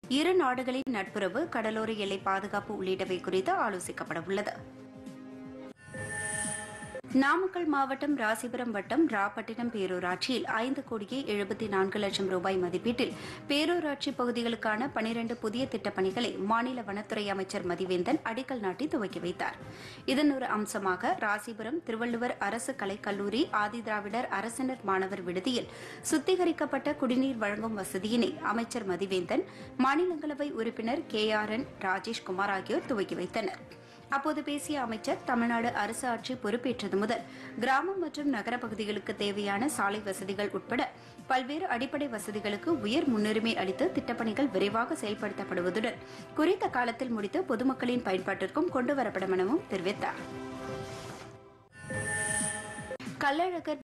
இரு நாடுகளின் நட்புறவு, கடலோர எல்லை பாதுகாப்பு உள்ளிட்டவை குறித்து ஆலோசிக்கப்பட உள்ளது. நாமக்கல் மாவட்டம் ராசிபுரம் வட்டம் ராப்பட்டினம் பேரூராட்சியில் 5,74,00,000 ரூபாய் மதிப்பீட்டில் பேரூராட்சி பகுதிகளுக்கான 12 புதிய திட்டப்பணிகளை மாநில வனத்துறை அமைச்சர் மதிவேந்தன் அடிக்கல் நாட்டி துவக்கி வைத்தார். இதன் ஒரு அம்சமாக ராசிபுரம் திருவள்ளுவர் அரசு கலைக்கல்லூரி ஆதிதிராவிடர் அரசினர் மாணவர் விடுதியில் சுத்திகரிக்கப்பட்ட குடிநீர் வழங்கும் வசதியினை அமைச்சர் மதிவேந்தன், மாநிலங்களவை உறுப்பினர் K.R.N, ராஜேஷ்குமார் ஆகியோர் துவக்கி வைத்தனர். அப்போது பேசிய அமைச்சர், தமிழ்நாடு அரசு ஆட்சி பொறுப்பேற்றது முதல் கிராமம் மற்றும் நகர பகுதிகளுக்கு தேவையான சாலை வசதிகள் உட்பட பல்வேறு அடிப்படை வசதிகளுக்கு உயர் முன்னுரிமை அளித்து திட்டப்பணிகள் விரைவாக செயல்படுத்தப்படுவதுடன் குறித்த காலத்தில் முடித்து பொதுமக்களின் பயன்பாட்டிற்கும் கொண்டுவரப்படும் எனவும் தெரிவித்தார். கள்ளழகர்